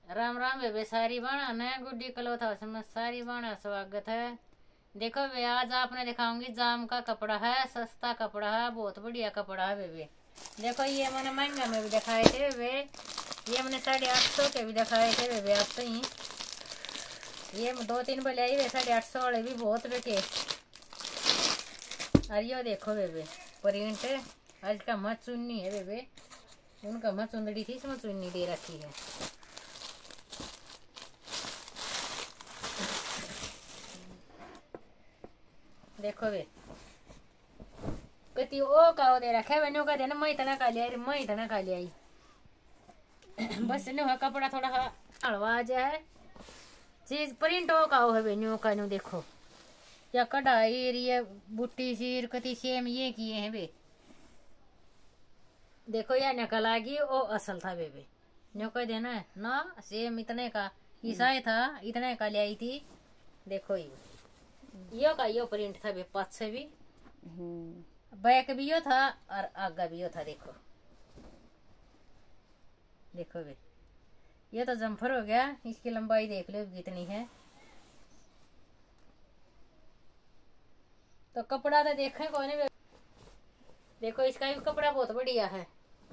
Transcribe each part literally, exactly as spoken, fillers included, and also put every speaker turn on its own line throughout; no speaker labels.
राम राम बेबे सारी बाणा ने गुड्डी कलोथा में सारी बाणा स्वागत है। देखो बे आज आपने दिखाऊंगी जाम का कपड़ा है, सस्ता कपड़ा है, बहुत बढ़िया कपड़ा है बेबे। देखो ये मैंने महंगा में भी दिखाए थे बेबे, ये मैंने साढ़े आठ सौ के भी दिखाए थे बेबे। आज तो ही ये दो तीन बजे आई वे साढ़े आठ सौ वाले भी बहुत बेटे। और यो देखो बेबे प्रिंट आज का मत चुन्नी है बेबे, उनका मत चुंदड़ी थी इसमें चुन्नी दे रखी है। देखो वे कति ओ का दे रखा है का देना मैं इतना का लिया मैं इतना का लिया बस ने कपड़ा थोड़ा हलवा जाए चीज प्रिंट हो का है न्यू का न्यू। देखो क्या कढ़ाई ये बुट्टी सीर कति सेम ये किए हैं बे। देखो या नकल आ गई ओ असल था बेबे न्यू कह देना है ना सेम इतने का ईसाई था इतने का ले आई थी। देखो ये यो का यो प्रिंट था बे पाँच से भी बैक भी यो था और आगा भी यो था। देखो देखो बे ये तो जम्फर हो गया, इसकी लंबाई देख लो कितनी है। तो कपड़ा तो देखे कौन है। देखो इसका भी कपड़ा बहुत बढ़िया है,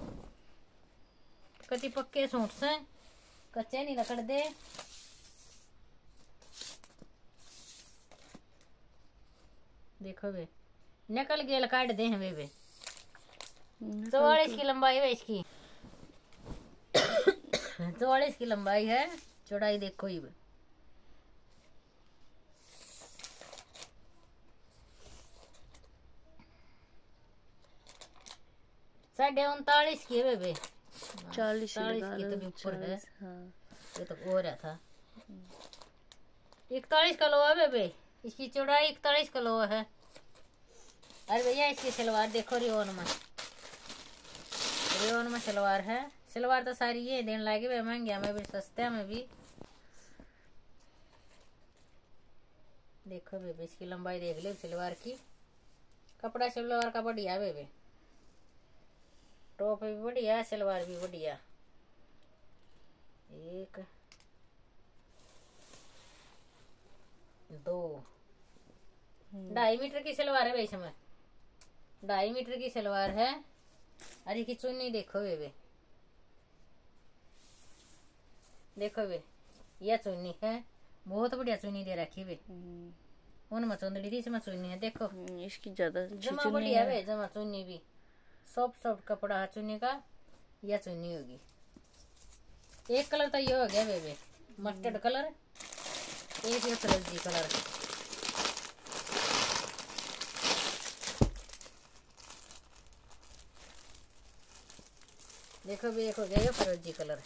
कति पक्के सूट से कच्चे नहीं रखड़ दे। देखो बे नकल गेल काट दे हैं बेबे। चौवालीस की लंबाई है इसकी चौवालीस की लंबाई है, चौड़ाई देखो ही साढ़े उनतालीस की है बेबे।
चालीस
की तो ऊपर है। हाँ। ये तो हो रहा था इकतालीस किलो है बेबे, इसकी चौड़ाई इकतालीस किलो है। अरे भैया इसकी सलवार देखो रियोन में, रियोन में सलवार है। सलवार तो सारी ये देने लगे वे महंगे में भी सस्ते में भी। देखो बेबे इसकी लंबाई देख ले सलवार की, कपड़ा सलवार का बढ़िया बेबे, टॉप भी बढ़िया सलवार भी बढ़िया। एक दो ढाई मीटर की सलवार है भाई, इसमें ढाई मीटर की सलवार है। अरे की चुन्नी देखो बेबे, देखो बे यह चुन्नी है, बहुत बढ़िया चुन्नी दे रखी बे। उनमें चुंदड़ी थी इसमें चुन्नी है। देखो
इसकी ज्यादा
जमा बढ़िया बे, जमा चुन्नी भी सॉफ्ट सॉफ्ट कपड़ा है चुन्नी का। यह चुन्नी होगी। एक कलर तो ये हो गया बेबे मस्टर्ड कलर, एक ये फिरोजी कलर। देखो भी एक हो गया ये फिरोजी कलर।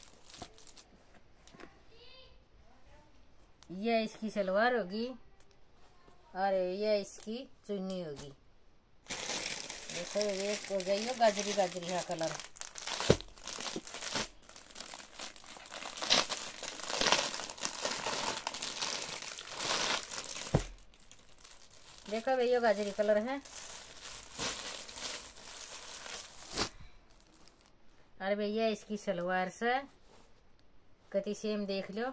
यह इसकी सलवार होगी और यह इसकी चुन्नी होगी। देखो एक हो गया ये गाजरी गाजरी है कलर। देखो भैया गाजरी कलर है। अरे भैया इसकी सलवार से कति सेम देख लो।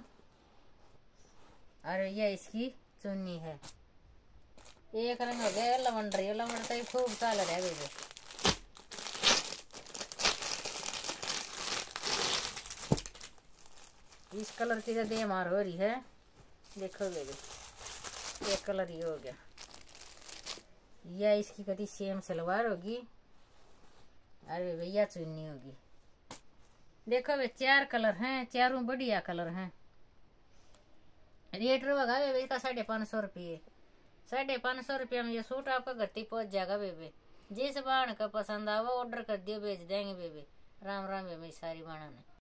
अरे ये इसकी चुन्नी है। एक रंग हो गया लवंडर, लवंडर तो खूब कलर है बेबे। इस कलर की तो दे मार हो रही है। देखो बेबे एक कलर ये हो गया। यह इसकी कति सेम सलवार होगी। अरे भैया चुन्नी होगी। देखो वे चार कलर हैं, चारों बढ़िया कलर हैं। रेट रहेगा बेबे इसका साढ़े पाँच सौ रुपये। साढ़े पाँच सौ रुपये में ये सूट आपका घर तक पहुंच जाएगा बेबे। जिस बाण का पसंद आवा ऑर्डर कर दियो भेज देंगे बेबे। राम राम बेबे सारी बाणा ने।